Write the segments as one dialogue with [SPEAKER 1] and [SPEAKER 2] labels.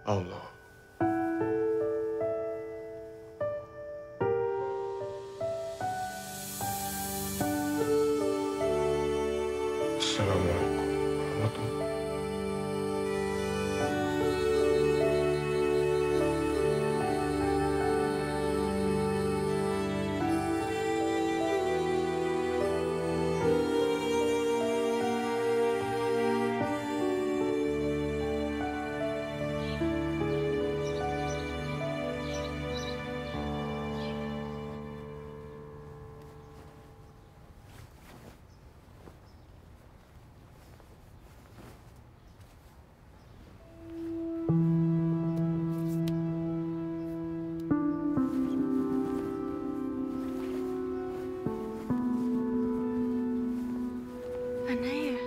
[SPEAKER 1] Allah. Assalamualaikum warahmatullahi.
[SPEAKER 2] Mana ya?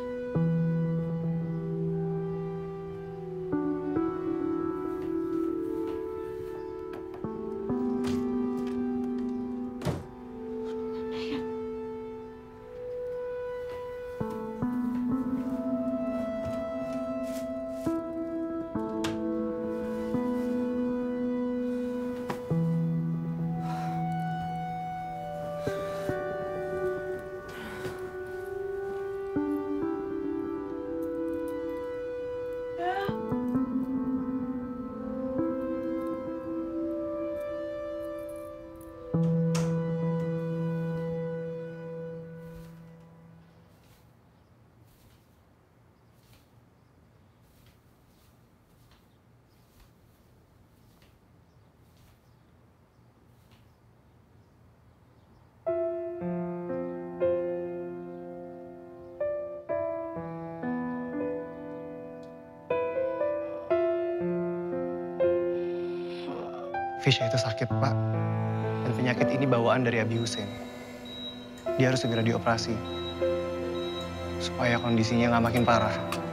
[SPEAKER 3] Fisya itu sakit, Pak. Dan penyakit ini bawaan dari Abi Hussein. Dia harus segera dioperasi. Supaya kondisinya nggak makin parah.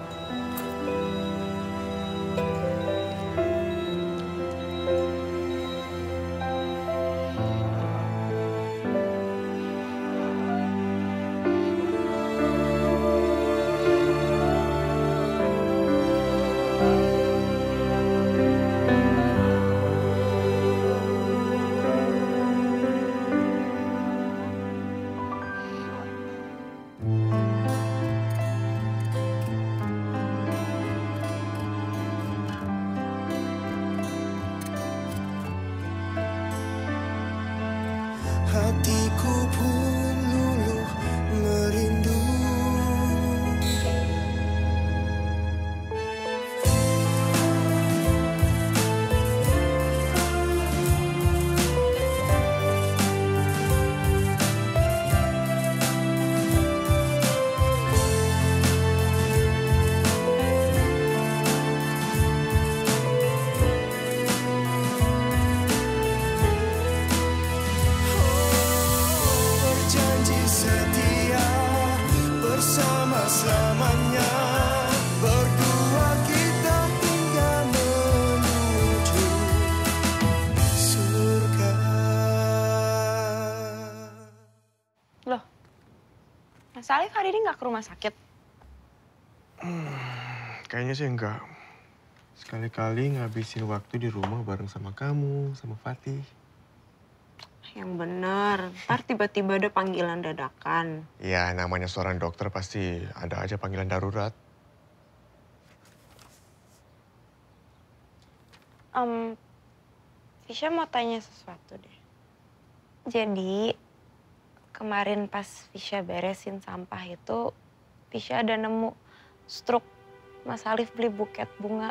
[SPEAKER 4] Hatiku pun luluh merindu. Berjanji setia bersama selamanya. Berdua kita hingga menuju surga.
[SPEAKER 2] Loh, Mas Alif hari ini nggak ke rumah sakit?
[SPEAKER 1] Kayaknya sih enggak. Sekali-kali ngabisin waktu di rumah bareng sama kamu, sama Fatih.
[SPEAKER 2] Yang bener, ntar tiba-tiba ada panggilan dadakan.
[SPEAKER 1] Ya, namanya seorang dokter pasti ada aja panggilan darurat.
[SPEAKER 2] Fisya mau tanya sesuatu deh. Jadi, kemarin pas Fisya beresin sampah itu, Fisya ada nemu struk Mas Alif beli buket bunga.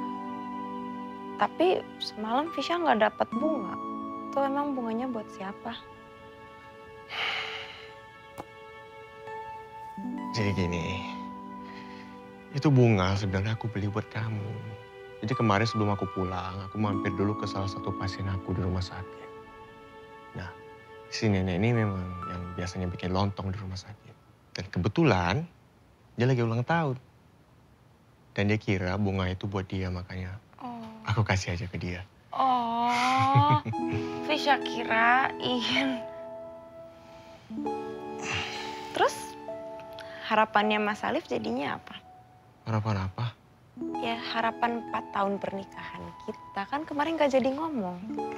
[SPEAKER 2] Tapi semalam Fisya nggak dapet bunga. Tuh emang bunganya buat siapa?
[SPEAKER 1] Jadi gini, itu bunga sebenarnya aku beli buat kamu. Jadi kemarin sebelum aku pulang, aku mampir dulu ke salah satu pasien aku di rumah sakit. Nah, si nenek ini memang yang biasanya bikin lontong di rumah sakit. Dan kebetulan dia lagi ulang tahun. Dan dia kira bunga itu buat dia, makanya aku kasih aja ke dia.
[SPEAKER 2] Oh, Fisya kirain. Terus harapannya Mas Alif jadinya apa?
[SPEAKER 1] Harapan apa?
[SPEAKER 2] ya harapan 4 tahun pernikahan kita. Kan kemarin gak jadi ngomong.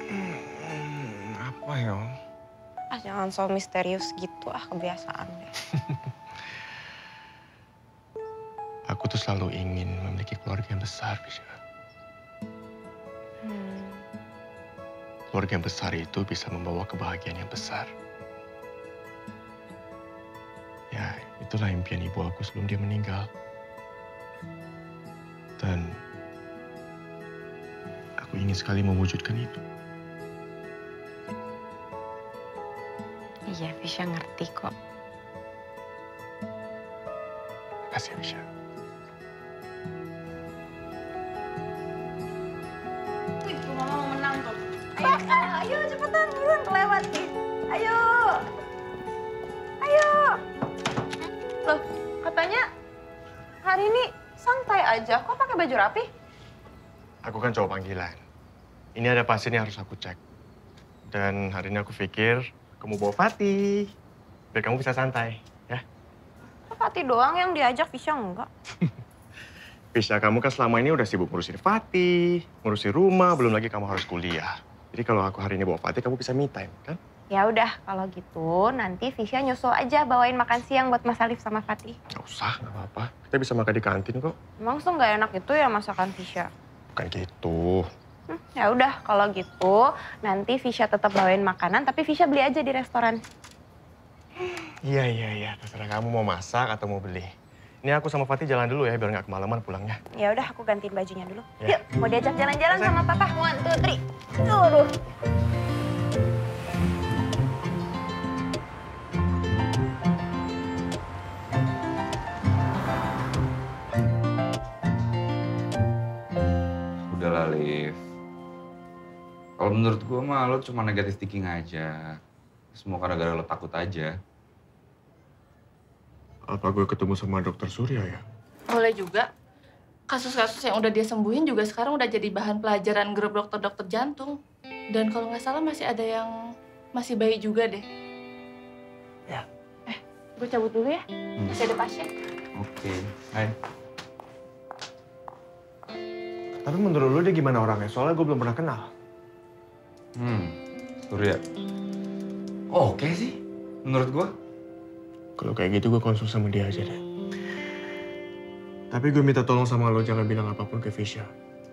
[SPEAKER 1] Apa ya?
[SPEAKER 2] Ah jangan so misterius gitu, kebiasaan deh.
[SPEAKER 1] Aku tuh selalu ingin memiliki keluarga yang besar, Fisya. Keluarga yang besar itu bisa membawa kebahagiaan yang besar. Ya, itulah impian ibu aku sebelum dia meninggal. Dan aku ingin sekali mewujudkan itu.
[SPEAKER 2] Iya, Fisya ngerti kok.
[SPEAKER 1] Makasih, Fisya.
[SPEAKER 2] Wih, mama mau menang tuh. Ayo cepetan, buruan kelewat nih. Ayo. Ayo. Loh, katanya hari ini santai aja. Kok pakai baju rapi?
[SPEAKER 1] Aku kan cowok panggilan. Ini ada pasien yang harus aku cek. Dan hari ini aku pikir aku mau bawa Fatih. Biar kamu bisa santai, ya.
[SPEAKER 2] Kok Fatih doang yang diajak, Fisya enggak?
[SPEAKER 1] Fisya, kamu kan selama ini udah sibuk ngurusin Fatih, ngurusin rumah, belum lagi kamu harus kuliah. Jadi kalau aku hari ini bawa Fatih, kamu bisa me time, kan?
[SPEAKER 2] Ya udah, kalau gitu nanti Fisya nyusul aja bawain makan siang buat Mas Alif sama Fatih.
[SPEAKER 1] Nggak usah, nggak apa-apa. Kita bisa makan di kantin kok.
[SPEAKER 2] Emang tuh nggak enak itu ya masakan Fisya?
[SPEAKER 1] Bukan gitu.
[SPEAKER 2] Ya udah, kalau gitu nanti Fisya tetap bawain makanan, tapi Fisya beli aja di restoran.
[SPEAKER 1] Iya. Terserah kamu mau masak atau mau beli. Ini aku sama Fatih jalan dulu ya, biar nggak kemalaman pulangnya.
[SPEAKER 2] Ya udah, aku gantiin bajunya dulu.
[SPEAKER 1] Ya.
[SPEAKER 2] Yuk, mau diajak jalan-jalan sama Papa. 1, 2, 3. Aduh.
[SPEAKER 5] Udahlah, Liv. Kalau menurut gue mah lo cuma negatif thinking aja. Semua gara-gara lo takut aja.
[SPEAKER 1] Apa gue ketemu sama dokter Surya ya?
[SPEAKER 6] Boleh juga. Kasus-kasus yang udah dia sembuhin juga sekarang udah jadi bahan pelajaran grup dokter-dokter jantung. Dan kalau nggak salah masih ada yang masih bayi juga deh.
[SPEAKER 1] Ya.
[SPEAKER 6] Gue cabut dulu ya. Masih ada pasien.
[SPEAKER 5] Oke. Hai.
[SPEAKER 1] Tapi menurut lu dia gimana orangnya? Soalnya gue belum pernah kenal.
[SPEAKER 5] Surya. Oke sih, menurut gue.
[SPEAKER 1] Kalau kayak gitu gue konsul sama dia aja deh. Tapi gue minta tolong sama lo jangan bilang apapun ke Fisya.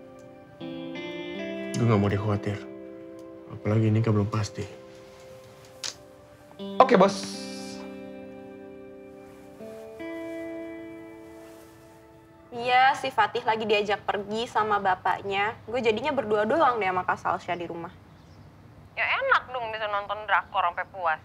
[SPEAKER 1] Gue gak mau dia khawatir. Apalagi ini kan belum pasti.
[SPEAKER 5] Oke, bos.
[SPEAKER 2] Iya, si Fatih lagi diajak pergi sama bapaknya. Gue jadinya berdua doang deh sama Kak Salsya di rumah.
[SPEAKER 7] Ya enak dong bisa nonton drakor sampai puas.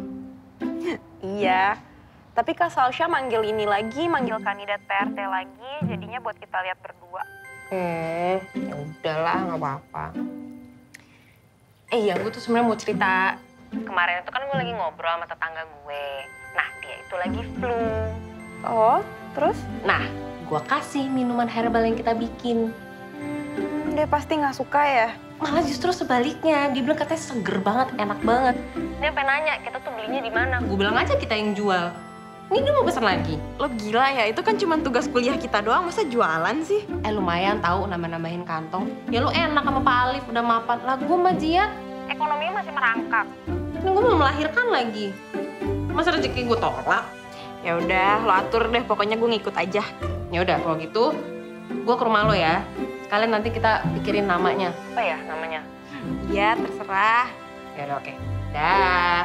[SPEAKER 2] Iya, tapi Kak Salsya manggil ini lagi, manggil kandidat PRT lagi, jadinya buat kita lihat berdua.
[SPEAKER 7] Ya udahlah, nggak apa-apa. Iya, gue tuh sebenarnya mau cerita. Kemarin itu kan gue lagi ngobrol sama tetangga gue. Nah, dia itu lagi flu.
[SPEAKER 2] Oh, terus?
[SPEAKER 7] Nah, gue kasih minuman herbal yang kita bikin.
[SPEAKER 2] Dia pasti nggak suka ya?
[SPEAKER 7] Malah justru sebaliknya, dia bilang katanya seger banget, enak banget. Dia pengen nanya, kita tuh belinya di mana? Gue bilang aja kita yang jual. Ini dia mau pesan lagi.
[SPEAKER 2] Lo gila ya, itu kan cuma tugas kuliah kita doang, masa jualan sih?
[SPEAKER 7] Lumayan tahu nambah-nambahin kantong. Ya lu enak sama Pak Alif, udah mapan. Lah gue mah Jiat, ekonominya masih merangkak. Ini gue mau melahirkan lagi. Masa rezeki gue tolak?
[SPEAKER 2] Ya udah, lo atur deh, pokoknya gue ngikut aja.
[SPEAKER 7] Ya udah kalau gitu, gue ke rumah lo ya. Sekalian nanti kita pikirin namanya. Apa ya namanya?
[SPEAKER 2] Iya, terserah.
[SPEAKER 7] Ya udah oke. Dah.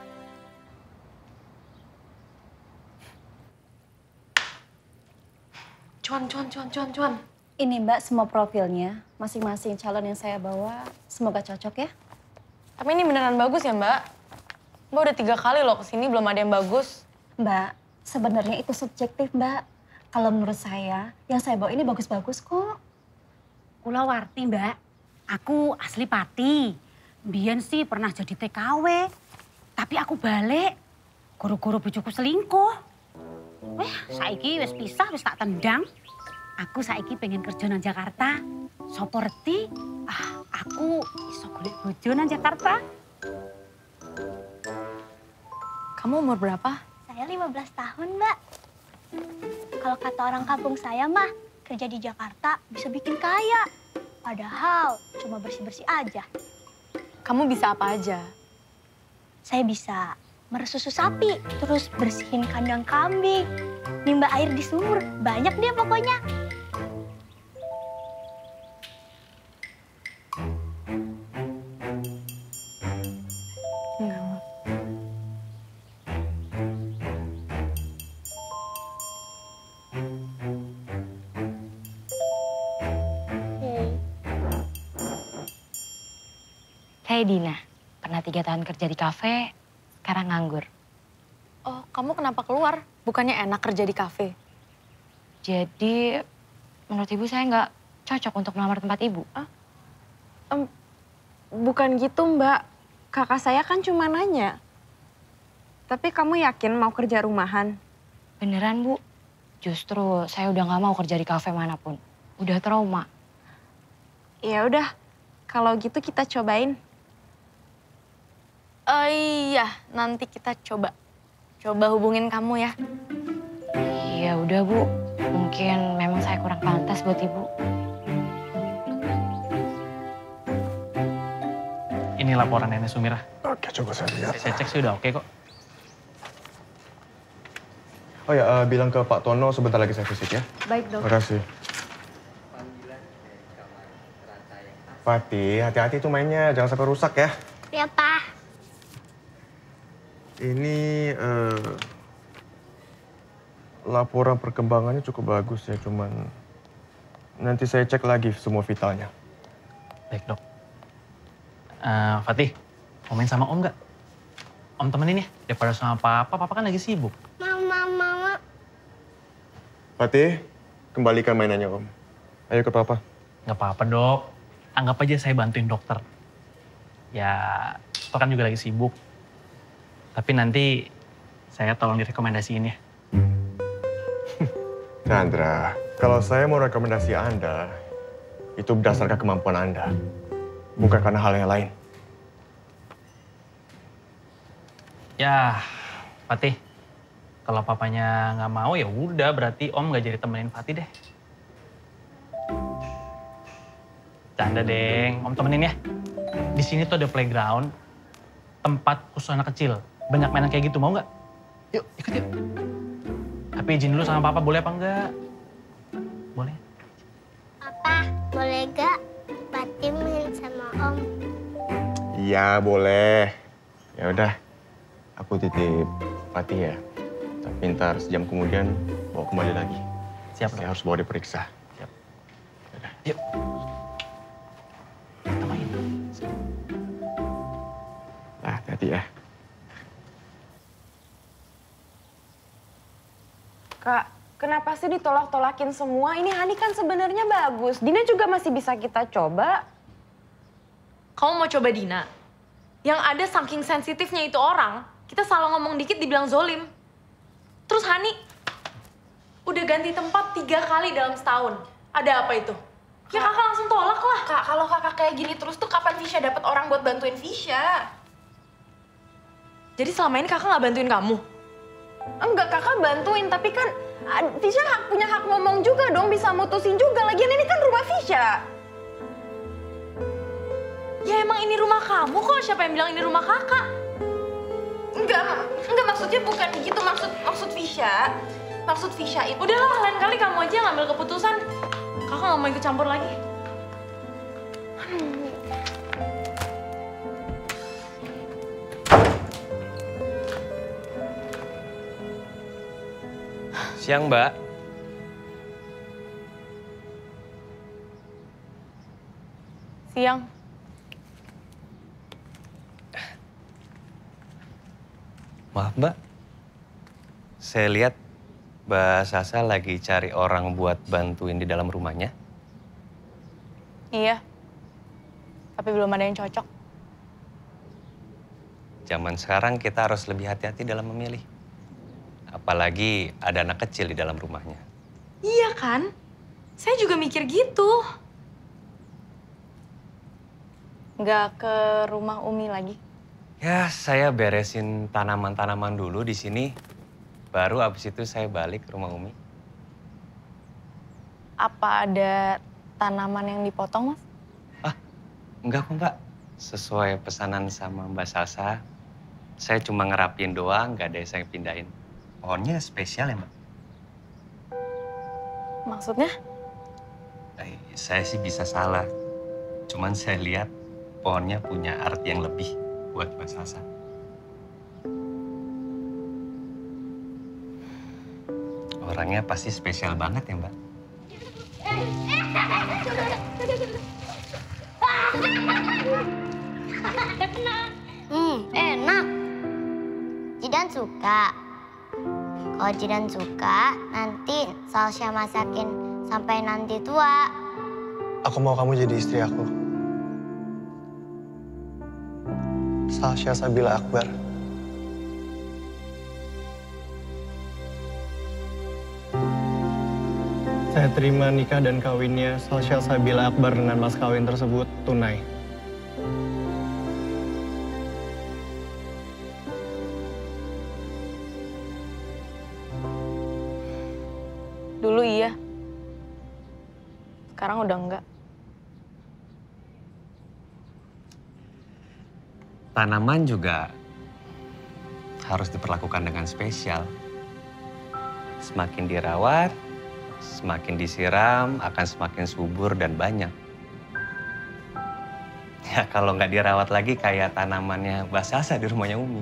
[SPEAKER 7] Cuan.
[SPEAKER 8] Ini Mbak semua profilnya, masing-masing calon yang saya bawa, semoga cocok ya.
[SPEAKER 6] Tapi ini beneran bagus ya, Mbak? Mbak udah 3 kali loh kesini belum ada yang bagus.
[SPEAKER 8] Mbak, sebenarnya itu subjektif Mbak. Kalau menurut saya, yang saya bawa ini bagus-bagus kok.
[SPEAKER 9] Kula warti, Mbak. Aku asli Pati. Biyen sih pernah jadi TKW. Tapi aku balik. Guru-guru bojoku selingkuh. Saiki wis pisah, wis tak tendang. Aku saiki pengen kerja nang Jakarta. Soporti, aku iso golek bojo nang Jakarta.
[SPEAKER 6] Kamu umur berapa?
[SPEAKER 10] Saya 15 tahun, Mbak. Kalau kata orang kampung saya mah, kerja di Jakarta bisa bikin kaya. Padahal cuma bersih-bersih aja.
[SPEAKER 2] Kamu bisa apa aja?
[SPEAKER 10] Saya bisa meresusu sapi, terus bersihin kandang kambing, nimba air di sumur. Banyak deh pokoknya.
[SPEAKER 2] Saya Dina, pernah 3 tahun kerja di kafe, sekarang nganggur.
[SPEAKER 11] Oh, kamu kenapa keluar? Bukannya enak kerja di kafe?
[SPEAKER 2] Jadi, menurut ibu saya nggak cocok untuk melamar tempat ibu.
[SPEAKER 11] Bukan gitu, Mbak. Kakak saya kan cuma nanya. Tapi kamu yakin mau kerja rumahan?
[SPEAKER 2] Beneran, Bu. Justru saya udah nggak mau kerja di kafe manapun. Udah trauma.
[SPEAKER 11] Ya udah, kalau gitu kita cobain. Iya, nanti kita coba hubungin kamu ya.
[SPEAKER 2] Iya udah, Bu. Mungkin memang saya kurang pantas buat ibu.
[SPEAKER 12] Ini laporan Nenek Sumirah.
[SPEAKER 1] Oke, coba saya lihat.
[SPEAKER 12] Saya cek sih udah oke kok.
[SPEAKER 1] Oh ya, bilang ke Pak Tono sebentar lagi saya visit ya.
[SPEAKER 11] Baik, Dok.
[SPEAKER 1] Terima kasih. Fatih, hati-hati tuh mainnya, jangan sampai rusak ya.
[SPEAKER 10] Ya, Pak.
[SPEAKER 1] Ini laporan perkembangannya cukup bagus ya, cuman nanti saya cek lagi semua vitalnya.
[SPEAKER 12] Baik, Dok. Fatih, mau main sama Om nggak? Om temenin ya, daripada sama Papa kan lagi sibuk.
[SPEAKER 10] Mama.
[SPEAKER 1] Fatih, kembalikan mainannya Om. Ayo ke Papa.
[SPEAKER 12] Nggak apa-apa, Dok. Anggap aja saya bantuin dokter. Ya, itu kan juga lagi sibuk. Tapi nanti saya tolong direkomendasiin ya.
[SPEAKER 1] Chandra, kalau saya mau rekomendasi Anda, itu berdasarkan kemampuan Anda. Bukan karena hal yang lain.
[SPEAKER 12] Ya, Fatih. Kalau papanya nggak mau ya udah, berarti Om nggak jadi temenin Fatih deh. Canda, Deng. Om temenin ya. Di sini tuh ada playground, tempat khusus anak kecil. Banyak mainan kayak gitu, mau nggak? Yuk, ikut yuk. Tapi izin dulu sama Papa, boleh apa enggak? Boleh?
[SPEAKER 10] Papa, boleh gak Fatih main sama Om?
[SPEAKER 1] Iya, boleh. Ya udah, aku titip Fatih ya. Tapi ntar sejam kemudian bawa kembali lagi.
[SPEAKER 12] Siap,
[SPEAKER 1] Saya harus bawa diperiksa.
[SPEAKER 12] Siap.
[SPEAKER 1] Yaudah.
[SPEAKER 12] Yuk. Kita main.
[SPEAKER 1] Nah, hati-hati ya.
[SPEAKER 11] Kak, kenapa sih ditolak-tolakin semua? Ini Hani kan sebenarnya bagus. Dina juga masih bisa kita coba.
[SPEAKER 6] Kamu mau coba Dina? Yang ada saking sensitifnya itu orang, kita salah ngomong dikit dibilang zolim. Terus Hani, udah ganti tempat 3 kali dalam setahun. Ada apa itu? Ya kakak langsung tolak lah.
[SPEAKER 11] Kak, kalau kakak kayak gini terus tuh kapan Fisya dapat orang buat bantuin Fisya?
[SPEAKER 6] Jadi selama ini kakak nggak bantuin kamu?
[SPEAKER 11] Enggak, kakak bantuin, tapi kan Fisya punya hak ngomong juga dong, bisa mutusin juga. Lagian ini kan rumah Fisya.
[SPEAKER 6] Ya emang ini rumah kamu kok, siapa yang bilang ini rumah kakak?
[SPEAKER 11] Enggak maksudnya bukan gitu, maksud Fisya. Maksud Fisya itu...
[SPEAKER 6] Udahlah, lain kali kamu aja yang ngambil keputusan. Kakak nggak mau ikut campur lagi.
[SPEAKER 13] Siang, Mbak.
[SPEAKER 6] Siang.
[SPEAKER 13] Maaf, Mbak. Saya lihat Mbak Sasa lagi cari orang buat bantuin di dalam rumahnya.
[SPEAKER 6] Iya. Tapi belum ada yang cocok.
[SPEAKER 13] Zaman sekarang kita harus lebih hati-hati dalam memilih. Apalagi ada anak kecil di dalam rumahnya.
[SPEAKER 6] Iya kan? Saya juga mikir gitu. Nggak ke rumah Umi lagi?
[SPEAKER 13] Ya, saya beresin tanaman-tanaman dulu di sini. Baru abis itu saya balik ke rumah Umi.
[SPEAKER 2] Apa ada tanaman yang dipotong, Mas?
[SPEAKER 13] Enggak kok Mbak, sesuai pesanan sama Mbak Salsa. Saya cuma ngerapin doang, nggak ada yang saya pindahin. Pohonnya spesial ya Mbak?
[SPEAKER 2] Maksudnya?
[SPEAKER 13] Saya sih bisa salah. Cuman saya lihat pohonnya punya arti yang lebih buat Mbak Salsa. Orangnya pasti spesial banget ya Mbak?
[SPEAKER 10] Enak. Jidan suka. Kalau Jidan suka, nanti Salsya masakin sampai nanti tua.
[SPEAKER 3] Aku mau kamu jadi istri aku. Salsya Sabila Akbar. Saya terima nikah dan kawinnya Salsya Sabila Akbar dengan mas kawin tersebut tunai.
[SPEAKER 2] Dulu iya. Sekarang udah enggak.
[SPEAKER 13] Tanaman juga harus diperlakukan dengan spesial. Semakin dirawat, semakin disiram, akan semakin subur dan banyak. Ya kalau nggak dirawat lagi kayak tanamannya Mbak Salsa di rumahnya Umi.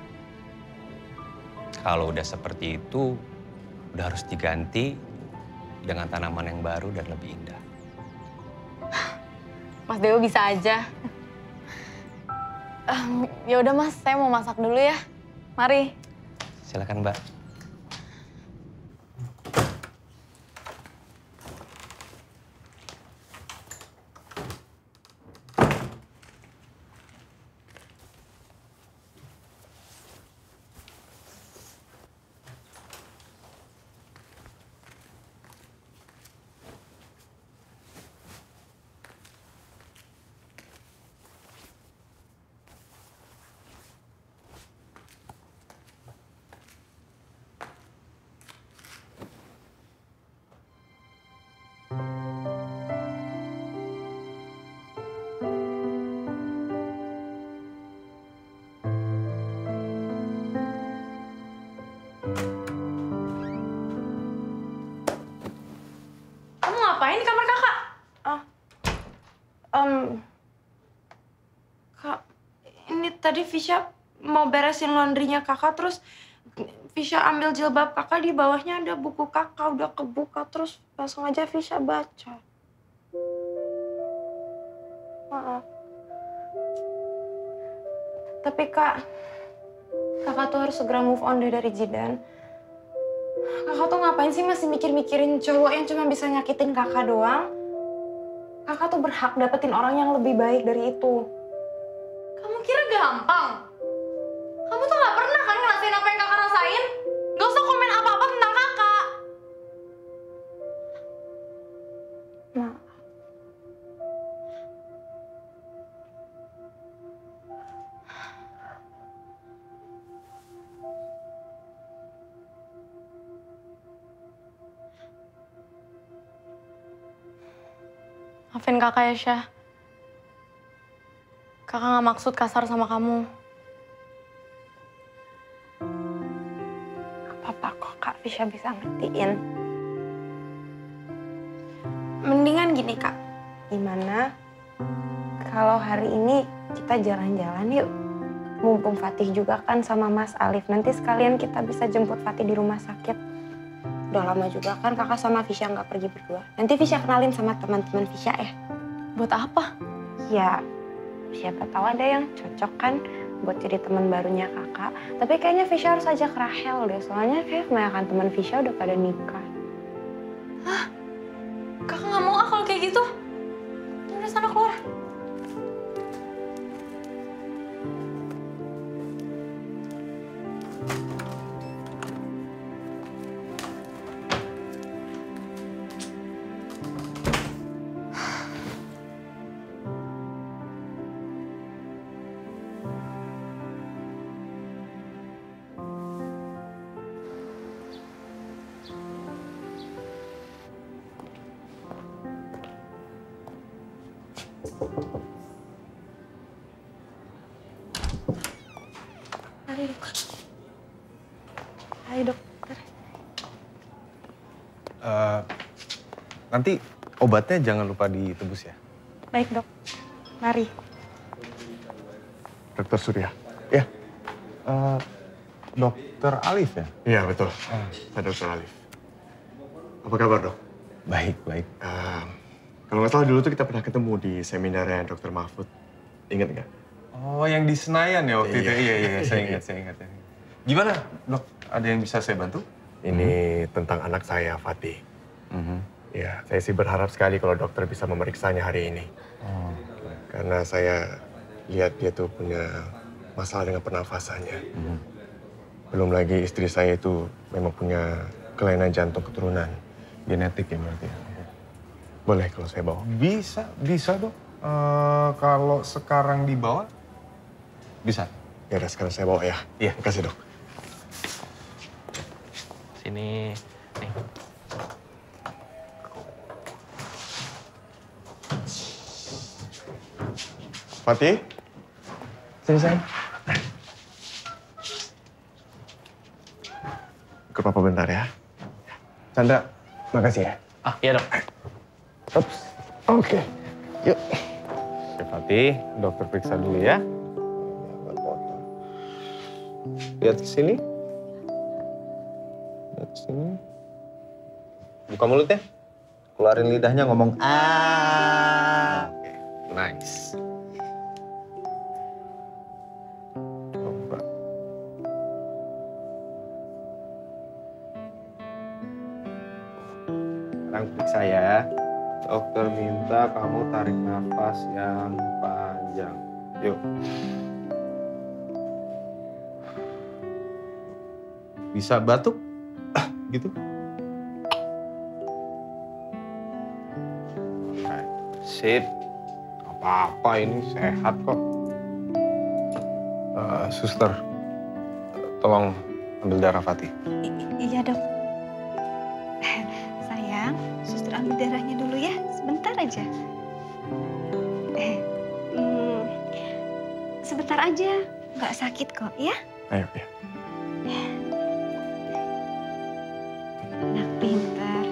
[SPEAKER 13] Kalau udah seperti itu, udah harus diganti dengan tanaman yang baru dan lebih indah.
[SPEAKER 2] Mas Dewo bisa aja. Ya udah Mas, saya mau masak dulu ya. Mari.
[SPEAKER 13] Silakan Mbak.
[SPEAKER 6] Kamu ngapain di kamar kakak? Kak, ini tadi Fisya mau beresin laundrynya kakak, terus Fisya ambil jilbab kakak, di bawahnya ada buku kakak, udah kebuka, terus langsung aja Fisya baca. Maaf. Tapi kakak tuh harus segera move on deh dari Jidan. Kakak tuh ngapain sih masih mikir-mikirin cowok yang cuma bisa nyakitin kakak doang? Kakak tuh berhak dapetin orang yang lebih baik dari itu. Kamu kira gampang? Kamu tuh gak pernah kan ngerasain apa yang kakak rasain? Gak usah komen apa-apa tentang kakak.
[SPEAKER 2] Maaf. Maafin kakak ya, Syah. Kakak gak maksud kasar sama kamu. Gak apa-apa kok, Kak Fisya bisa ngertiin.
[SPEAKER 6] Mendingan gini, Kak. Gimana kalau hari ini kita jalan-jalan yuk? Mumpung Fatih juga kan sama Mas Alif. Nanti sekalian kita bisa jemput Fatih di rumah sakit. Udah lama juga kan kakak sama Fisya nggak pergi berdua. Nanti Fisya kenalin sama teman-teman Fisya ya.
[SPEAKER 2] Buat apa?
[SPEAKER 6] Ya, siapa tahu ada yang cocok kan buat jadi teman barunya kakak. Tapi kayaknya Fisya harus ajak Rahel deh. Soalnya kayak kebanyakan teman Fisya udah pada nikah.
[SPEAKER 2] Hah? Kakak nggak mau kalau kayak gitu? Udah sana keluar. Mari dok. Hai dokter.
[SPEAKER 1] Nanti obatnya jangan lupa ditebus ya.
[SPEAKER 2] Baik dok. Mari.
[SPEAKER 1] Dokter Surya.
[SPEAKER 14] Ya. Dokter Alif ya?
[SPEAKER 1] Iya betul. Saya Dokter Alif. Apa kabar dok?
[SPEAKER 14] Baik, baik.
[SPEAKER 1] Kalau nggak salah dulu tuh kita pernah ketemu di seminarnya Dokter Mahfud. Ingat nggak?
[SPEAKER 14] Oh, yang di Senayan ya waktu itu?
[SPEAKER 1] Iya.
[SPEAKER 14] Iya, saya ingat. Gimana dok? Ada yang bisa saya bantu?
[SPEAKER 1] Ini tentang anak saya, Fatih. Ya, saya sih berharap sekali kalau dokter bisa memeriksanya hari ini. Karena saya lihat dia tuh punya masalah dengan pernafasannya. Belum lagi istri saya itu memang punya kelainan jantung keturunan.
[SPEAKER 14] Genetik ya berarti ya?
[SPEAKER 1] Boleh kalau saya bawa?
[SPEAKER 14] Bisa dok. Kalau sekarang dibawa, bisa.
[SPEAKER 1] Ya udah sekarang saya bawa ya.
[SPEAKER 14] Iya.
[SPEAKER 1] Makasih dok.
[SPEAKER 12] Sini, nih.
[SPEAKER 1] Fatih, sini sayang. Ikut papa bentar ya. Chandra, makasih ya.
[SPEAKER 12] Ah, iya dok.
[SPEAKER 1] Ups. Oke. Yuk.
[SPEAKER 14] Oke Fatih, dokter periksa dulu ya. Lihat ke sini. Lihat ke sini. Buka mulutnya. Keluarin lidahnya ngomong ah. Oke, nice. Coba. Sekarang periksa ya. Dokter minta kamu tarik nafas yang panjang. Yuk. Bisa batuk? Gitu? Oke. Sip. Apa-apa ini sehat kok. Suster, tolong ambil darah Fatih.
[SPEAKER 8] Iya dok. Sayang, suster ambil darahnya dulu ya, sebentar aja. Sebentar aja, nggak sakit kok ya.
[SPEAKER 1] Ayo ya.
[SPEAKER 8] Anak pintar.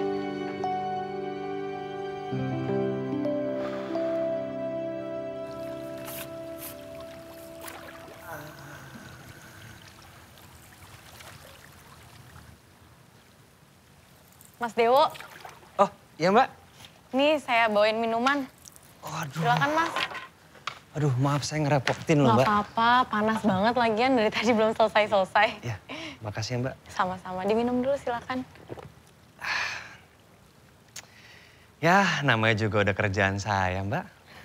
[SPEAKER 2] Mas Dewo,
[SPEAKER 13] Oh, iya Mbak.
[SPEAKER 2] nih saya bawain minuman.
[SPEAKER 13] Waduh.
[SPEAKER 2] Silakan Mas.
[SPEAKER 13] Aduh, maaf saya ngerepotin loh
[SPEAKER 2] Nggak
[SPEAKER 13] Mbak.
[SPEAKER 2] apa-apa, panas banget lagian dari tadi belum selesai-selesai.
[SPEAKER 13] Ya, makasih ya Mbak.
[SPEAKER 2] Sama-sama, diminum dulu silakan.
[SPEAKER 13] Ya, namanya juga udah kerjaan saya Mbak.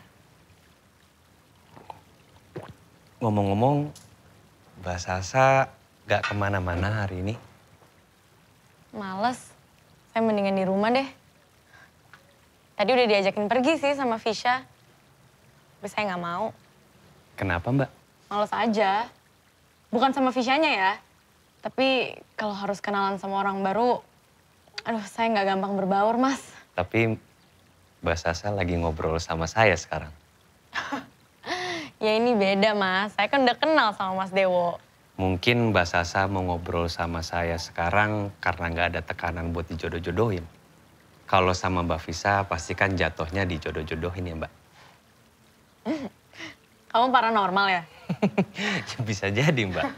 [SPEAKER 13] Ngomong-ngomong, Mbak Sasa gak kemana-mana hari ini.
[SPEAKER 2] Males, saya mendingan di rumah deh. Tadi udah diajakin pergi sih sama Fisya. Tapi saya nggak mau.
[SPEAKER 13] Kenapa Mbak?
[SPEAKER 2] Males aja. Bukan sama Fisyanya ya. Tapi kalau harus kenalan sama orang baru, aduh saya nggak gampang berbaur Mas.
[SPEAKER 13] Tapi Mbak Sasa lagi ngobrol sama saya sekarang.
[SPEAKER 2] Ya ini beda Mas, saya kan udah kenal sama Mas Dewo.
[SPEAKER 13] Mungkin Mbak Sasa mau ngobrol sama saya sekarang karena nggak ada tekanan buat dijodoh-jodohin. Kalau sama Mbak Visa pasti kan jatuhnya dijodoh-jodohin ya Mbak.
[SPEAKER 2] Kamu paranormal ya?
[SPEAKER 13] Bisa jadi Mbak.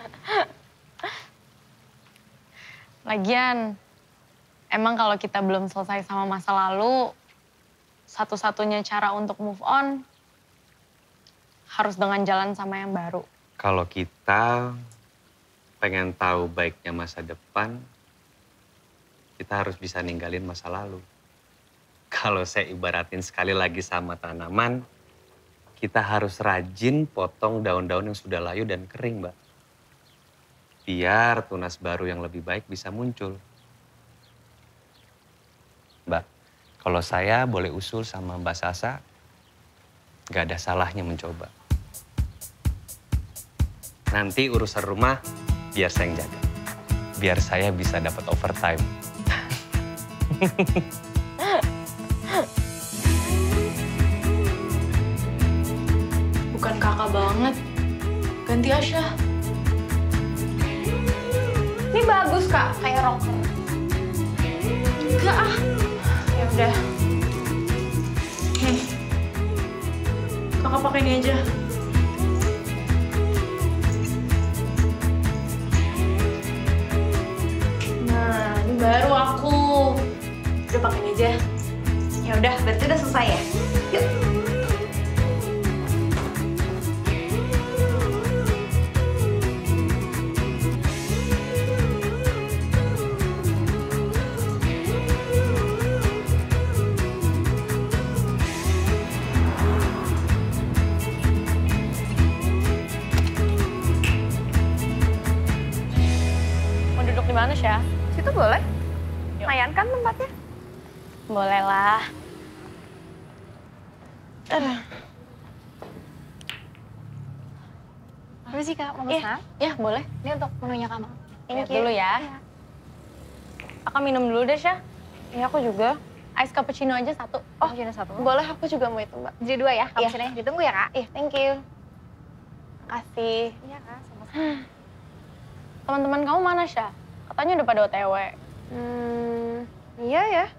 [SPEAKER 2] Lagian, emang kalau kita belum selesai sama masa lalu, satu-satunya cara untuk move on harus dengan jalan sama yang baru.
[SPEAKER 13] Kalau kita pengen tahu baiknya masa depan, kita harus bisa ninggalin masa lalu. Kalau saya ibaratin sekali lagi sama tanaman, kita harus rajin potong daun-daun yang sudah layu dan kering, Mbak. Biar tunas baru yang lebih baik bisa muncul. Mbak, kalau saya boleh usul sama Mbak Sasa, nggak ada salahnya mencoba. Nanti urusan rumah biar saya yang jaga. Biar saya bisa dapat overtime.
[SPEAKER 6] banget. Ganti Asya.
[SPEAKER 11] Ini bagus Kak, kayak rocker.
[SPEAKER 6] Enggak ah. Ya udah. Nih. Kakak pakai ini aja. Nah, ini baru aku. Udah pakai ini aja. Ya udah, berarti udah selesai ya? Yuk. Mau duduk di mana, Syah?
[SPEAKER 11] Situ boleh? Lumayan kan tempatnya?
[SPEAKER 2] Boleh lah.
[SPEAKER 10] Apa sih Kak, mau
[SPEAKER 2] Iya,
[SPEAKER 10] pesan?
[SPEAKER 2] ya boleh.
[SPEAKER 10] Ini untuk menunya Kamu.
[SPEAKER 2] Lihat dulu ya. Kakak minum dulu deh, Syah.
[SPEAKER 11] Iya, aku juga.
[SPEAKER 2] Ice cappuccino aja satu.
[SPEAKER 10] Oh, jadi satu.
[SPEAKER 11] Boleh, aku juga mau itu, Mbak.
[SPEAKER 10] Jadi 2 ya,
[SPEAKER 2] Iya.
[SPEAKER 10] cappuccino. Ditunggu ya Kak.
[SPEAKER 2] Iya, thank you. Makasih.
[SPEAKER 10] Iya Kak, sama-sama.
[SPEAKER 2] Teman-teman kamu mana, Syah? Katanya udah pada OTW.
[SPEAKER 11] Iya ya.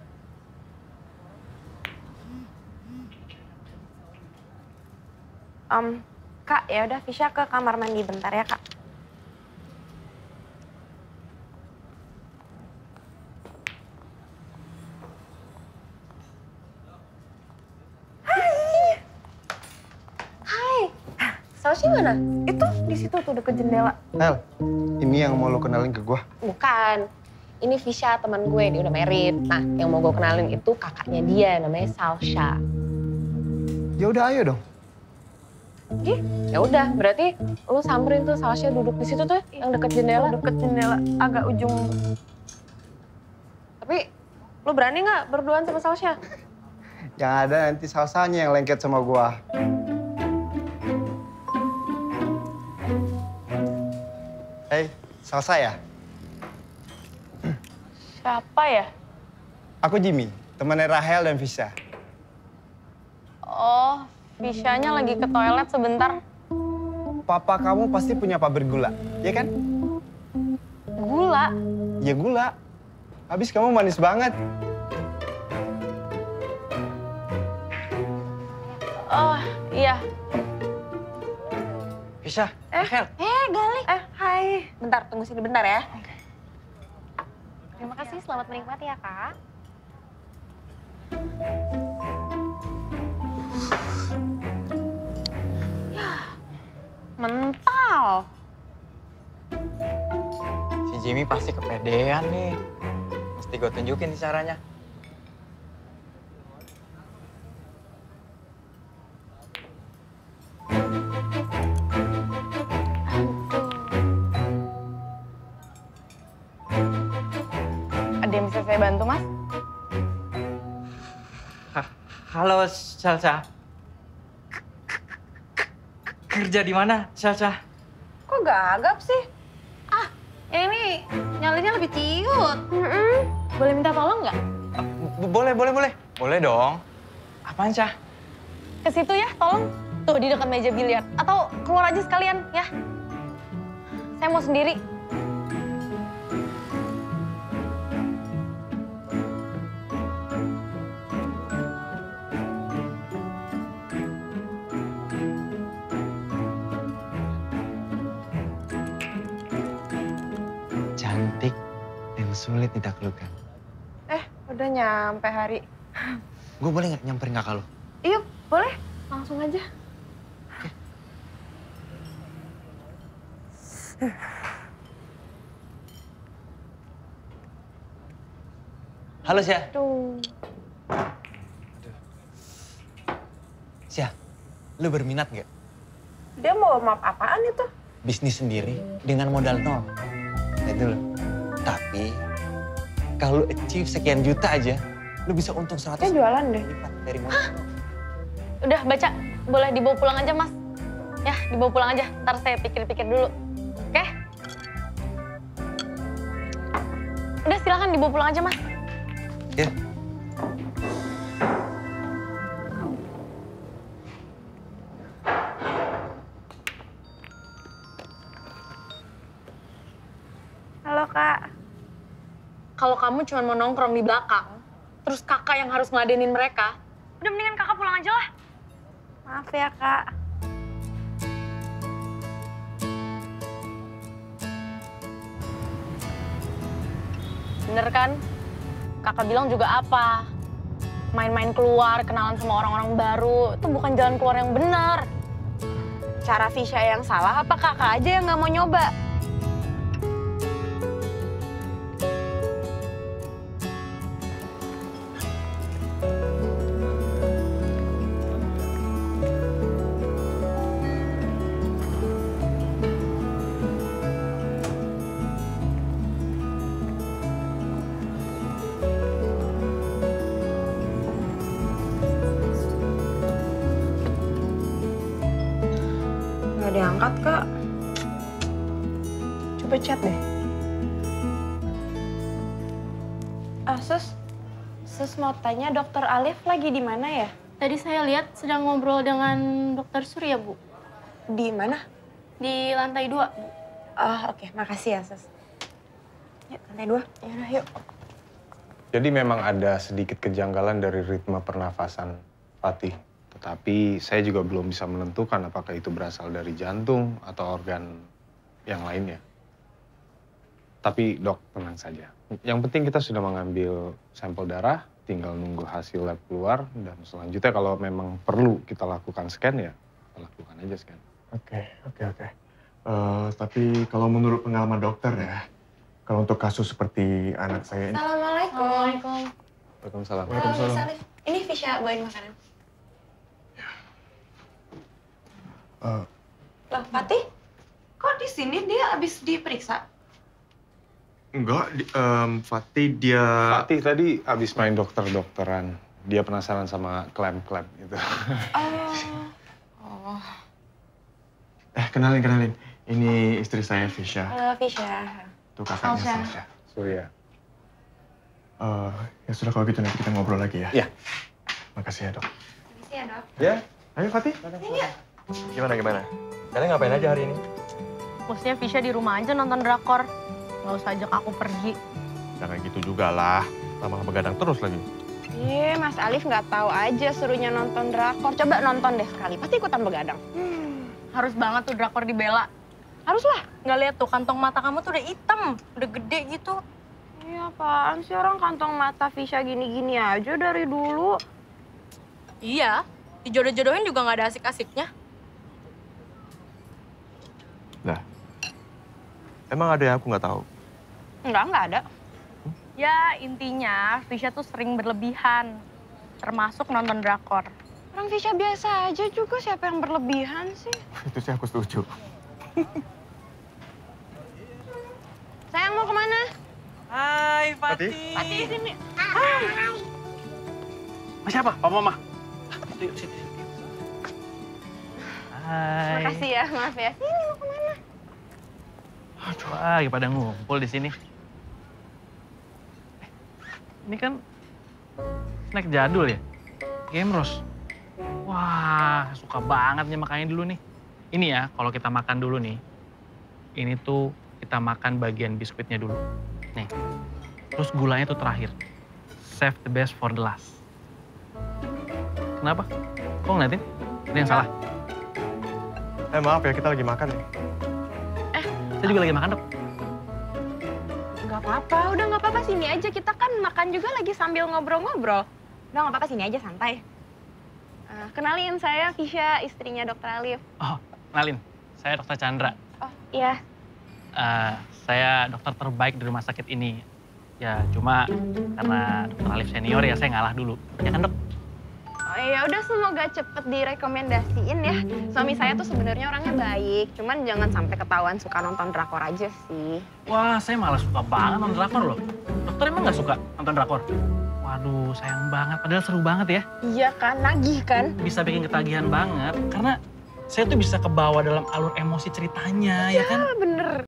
[SPEAKER 11] Kak, ya udah Fisya ke kamar mandi bentar ya, Kak.
[SPEAKER 7] Sausnya mana?
[SPEAKER 11] Itu di situ tuh deket jendela.
[SPEAKER 3] Nel, ini yang mau lo kenalin ke gua.
[SPEAKER 7] Bukan. Ini Fisya, teman gue, dia udah married. Nah, yang mau gue kenalin itu kakaknya dia, namanya Salsha.
[SPEAKER 3] Ya udah, ayo dong.
[SPEAKER 7] Ya udah, berarti lu samperin tuh Salsha duduk di situ tuh, yang deket jendela.
[SPEAKER 11] Deket jendela, agak ujung.
[SPEAKER 7] Tapi, lu berani nggak berduaan sama Salsha?
[SPEAKER 3] Yang ada nanti salsanya yang lengket sama gua. Hey, Salsa ya?
[SPEAKER 2] Siapa ya?
[SPEAKER 3] Aku Jimmy, temannya Rahel dan Fisya.
[SPEAKER 2] Oh, Fisyanya lagi ke toilet sebentar.
[SPEAKER 3] Papa kamu pasti punya pabrik gula, ya kan?
[SPEAKER 2] Gula?
[SPEAKER 3] Ya gula. Habis kamu manis banget.
[SPEAKER 2] Oh, iya.
[SPEAKER 3] Fisya,
[SPEAKER 2] Rahel.
[SPEAKER 11] Gali. Hai.
[SPEAKER 7] Bentar, tunggu sini bentar ya.
[SPEAKER 10] Terima kasih, selamat menikmati ya Kak.
[SPEAKER 2] Mental.
[SPEAKER 15] Si Jimmy pasti kepedean nih. Mesti gue tunjukin nih caranya.
[SPEAKER 2] Ada yang bisa saya bantu, Mas?
[SPEAKER 15] Halo, Salsa. Kerja di mana, Salsa?
[SPEAKER 11] Kok gagap sih?
[SPEAKER 2] Ini nyalinnya lebih ciut. Boleh minta tolong nggak?
[SPEAKER 15] Boleh. Boleh dong. Apaan, Cah?
[SPEAKER 2] Ke situ ya, tolong. Tuh, di dekat meja biliar. Atau keluar aja sekalian, ya. Saya mau sendiri.
[SPEAKER 15] Cantik dan sulit ditaklukkan.
[SPEAKER 11] Udah nyampe Hari.
[SPEAKER 15] Gue boleh nggak nyamperin kakak lo?
[SPEAKER 11] Iya, boleh. Langsung aja.
[SPEAKER 15] Halo, Syah.
[SPEAKER 11] Tuh.
[SPEAKER 15] Syah, lu berminat nggak?
[SPEAKER 11] Dia mau map apaan itu?
[SPEAKER 15] Bisnis sendiri dengan modal nol. Lihat dulu. Tapi, kalau lu achieve sekian juta aja, lu bisa untung 100
[SPEAKER 11] Dia jualan deh.
[SPEAKER 15] lipat dari modal.
[SPEAKER 2] Udah baca, boleh dibawa pulang aja, Mas. Ya, dibawa pulang aja. Ntar saya pikir-pikir dulu. Oke? Udah, silakan dibawa pulang aja, Mas.
[SPEAKER 15] Ya.
[SPEAKER 6] kamu cuma mau nongkrong di belakang, terus kakak yang harus ngeladenin mereka, udah mendingan kakak pulang aja lah.
[SPEAKER 2] Maaf ya, Kak.
[SPEAKER 6] Bener kan? Kakak bilang juga apa? Main-main keluar, kenalan sama orang-orang baru, itu bukan jalan keluar yang benar.
[SPEAKER 2] Cara Fisya yang salah apa kakak aja yang nggak mau nyoba? Nggak diangkat, Kak. Coba chat deh. Sus mau tanya dokter Alif lagi di mana ya?
[SPEAKER 11] Tadi saya lihat sedang ngobrol dengan dokter Surya, Bu.
[SPEAKER 2] Di mana?
[SPEAKER 11] Di lantai 2.
[SPEAKER 2] Oh, oke. Makasih ya, Sus. Yuk, lantai 2. Yaudah, yuk.
[SPEAKER 14] Jadi memang ada sedikit kejanggalan dari ritme pernafasan Fatih. Tetapi saya juga belum bisa menentukan apakah itu berasal dari jantung atau organ yang lainnya. Tapi dok, tenang saja. Yang penting kita sudah mengambil sampel darah, tinggal nunggu hasil lab keluar, dan selanjutnya kalau memang perlu kita lakukan scan ya, kita lakukan aja scan.
[SPEAKER 1] Oke. Tapi kalau menurut pengalaman dokter ya, kalau untuk kasus seperti anak saya ini...
[SPEAKER 2] Assalamualaikum.
[SPEAKER 14] Waalaikumsalam.
[SPEAKER 2] Mas Alif. Ini Fisya bawain makanan. Loh, Fatih? Kok di sini dia habis diperiksa?
[SPEAKER 1] Enggak, Fatih dia...
[SPEAKER 14] Fatih tadi habis main dokter-dokteran. Dia penasaran sama klaim-klaim itu.
[SPEAKER 2] Oh.
[SPEAKER 1] Kenalin. Ini istri saya, Fisya.
[SPEAKER 2] Halo, Fisya.
[SPEAKER 1] Itu kakaknya Sasha.
[SPEAKER 14] Surya.
[SPEAKER 1] Ya sudah kalau gitu nanti kita ngobrol lagi ya.
[SPEAKER 14] Iya.
[SPEAKER 1] Makasih ya, Dok.
[SPEAKER 2] Makasih ya, Dok.
[SPEAKER 1] Ya, ayo Fatih. Gimana? Kalian ngapain aja hari ini?
[SPEAKER 6] Maksudnya Fisya di rumah aja nonton drakor. Nggak usah ajak aku pergi.
[SPEAKER 1] Jangan gitu juga lah. Lama begadang terus lagi.
[SPEAKER 2] Mas Alif nggak tahu aja suruhnya nonton drakor. Coba nonton deh sekali, pasti ikutan begadang.
[SPEAKER 6] Harus banget tuh drakor dibela.
[SPEAKER 2] Haruslah.
[SPEAKER 6] Nggak lihat tuh kantong mata kamu tuh udah hitam, udah gede gitu.
[SPEAKER 2] Iya, apaan sih orang kantong mata Fisya gini-gini aja dari dulu.
[SPEAKER 6] Iya, dijodoh-jodohin juga nggak ada asik-asiknya.
[SPEAKER 1] Nah, emang ada yang aku nggak tahu?
[SPEAKER 2] Nggak ada.
[SPEAKER 6] Ya, intinya Fisya tuh sering berlebihan. Termasuk nonton drakor.
[SPEAKER 2] Orang Fisya biasa aja juga, siapa yang berlebihan sih?
[SPEAKER 1] Itu sih aku setuju.
[SPEAKER 2] Sayang mau kemana?
[SPEAKER 12] Hai, Fatih.
[SPEAKER 2] Fatih di sini.
[SPEAKER 12] Siapa? Papa, Mama? Yuk, sini. Hai.
[SPEAKER 2] Makasih ya, maaf ya. Sini mau kemana?
[SPEAKER 12] Aduh, lagi pada ngumpul di sini. Ini kan snack jadul ya? Game Rose. Wah, suka banget nih makannya dulu nih. Ini ya, kalau kita makan dulu nih. Ini tuh kita makan bagian biskuitnya dulu. Nih. Terus gulanya tuh terakhir. Save the best for the last. Kenapa? Kok ngeliatin? Ada yang salah?
[SPEAKER 1] Maaf ya, kita lagi makan nih.
[SPEAKER 12] Saya juga lagi makan, Dok.
[SPEAKER 2] Nggak apa-apa, udah nggak apa-apa, sini aja. Kita kan makan juga lagi sambil ngobrol-ngobrol. Udah nggak apa-apa, sini aja santai. Kenalin, saya Fisya, istrinya Dokter Alif.
[SPEAKER 12] Oh, kenalin. Saya Dokter Chandra.
[SPEAKER 2] Oh, iya.
[SPEAKER 12] Saya dokter terbaik di rumah sakit ini. Ya, cuma karena Dokter Alif senior ya saya ngalah dulu. Ya kan, Dok?
[SPEAKER 2] Oh ya udah, semoga cepet direkomendasiin ya. Suami saya tuh sebenarnya orangnya baik, cuman jangan sampai ketahuan suka nonton drakor aja sih.
[SPEAKER 12] Wah, saya malah suka banget nonton drakor loh. Dokter emang nggak suka nonton drakor? Waduh, sayang banget. Padahal seru banget ya.
[SPEAKER 2] Iya kan, nagih kan?
[SPEAKER 12] Bisa bikin ketagihan banget, karena saya tuh bisa kebawa dalam alur emosi ceritanya, ya kan?
[SPEAKER 2] Iya, bener.